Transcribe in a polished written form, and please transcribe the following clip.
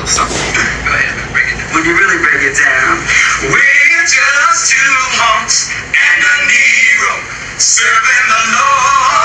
something. Go ahead, break it down. When you really break it down, we're just two hunks and a Negro serving the Lord.